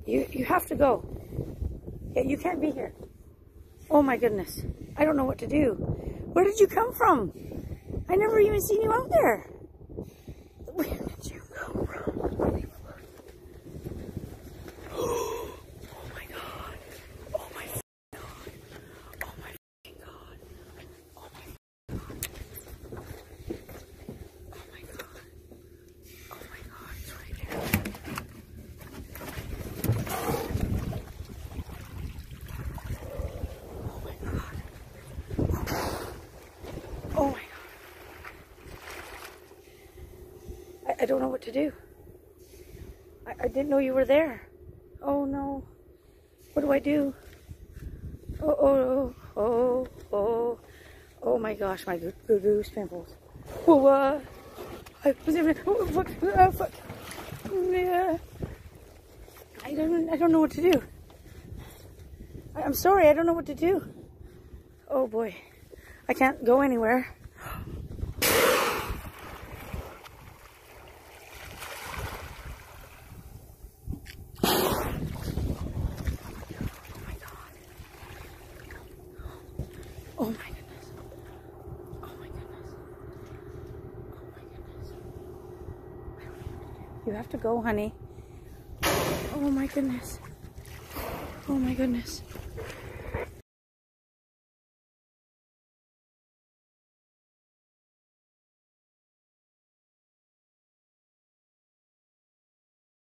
You have to go. Yeah, you can't be here. Oh my goodness. I don't know what to do. Where did you come from? I never even seen you out there. Where did you come from? Oh my God. Oh my God. Oh my God. Oh my God. Oh my God. Oh my God. It's right here. Oh my God. Oh my God. I don't know what to do. I didn't know you were there. Oh no. What do I do? Oh my gosh, my goose pimples. Oh, I was even, fuck. Yeah. I don't know what to do. I'm sorry, I don't know what to do. Oh boy. I can't go anywhere. Oh my goodness. Oh my goodness. Oh my goodness. You have to go, honey. Oh my goodness. Oh my goodness.